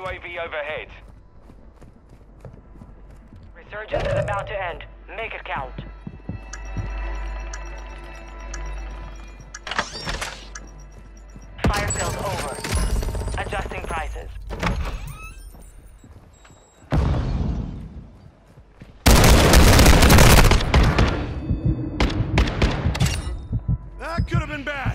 UAV overhead. Resurgence is about to end. Make it count. Fire sales over. Adjusting prices. That could have been bad.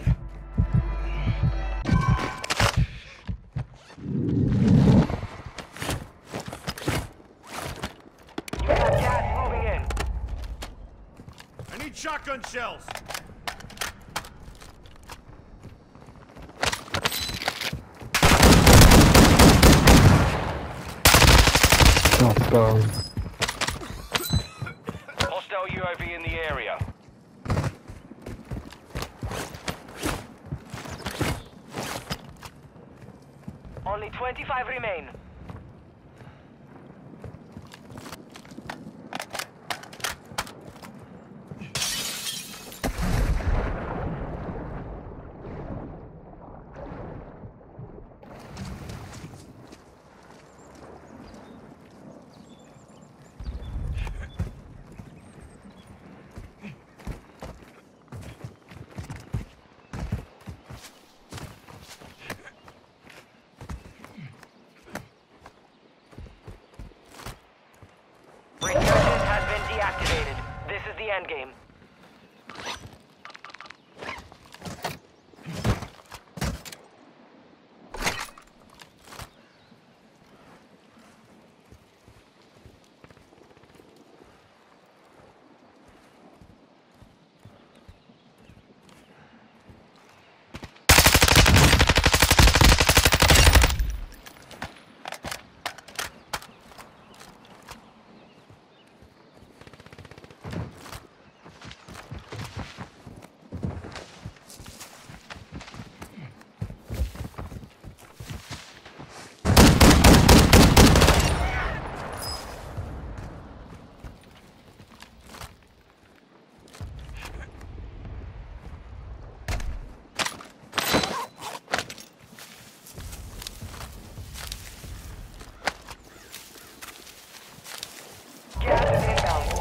You have gas moving in. I need shotgun shells. Down. Hostile UAV in the area. Only 25 remain. Resurgence has been deactivated. This is the end game. Gas is inbound.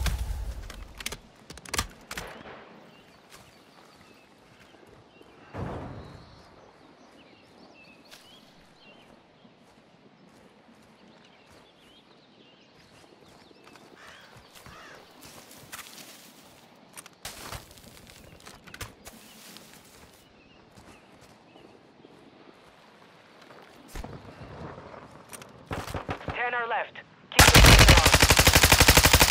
Ten are left. Keep the pressure on.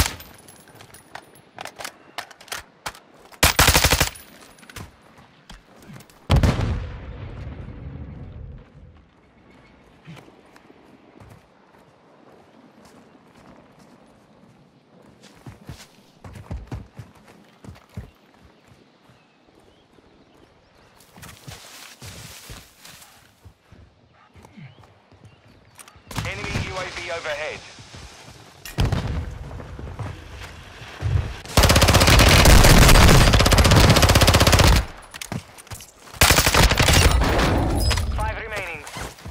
Enemy UAV overhead. Five remaining.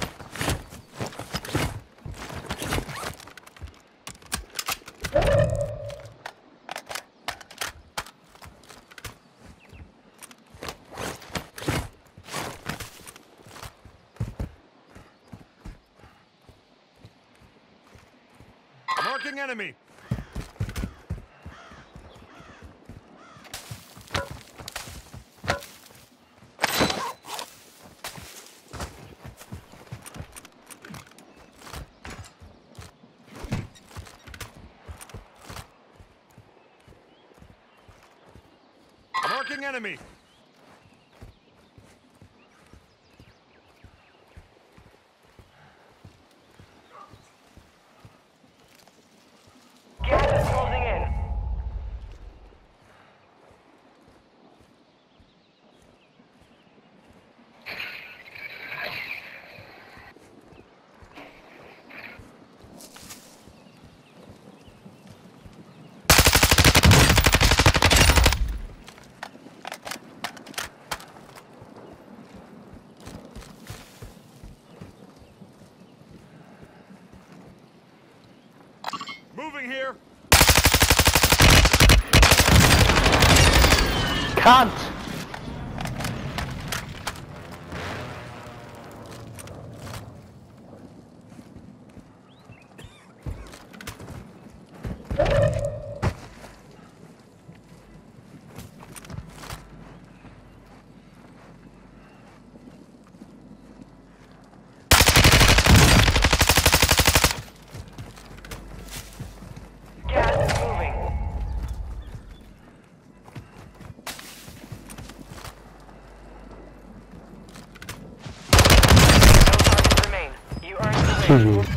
Marking enemy. Marking enemy. Gas is closing in. moving here. Can't! Gas is moving. No targets remain. You earned the win. GG.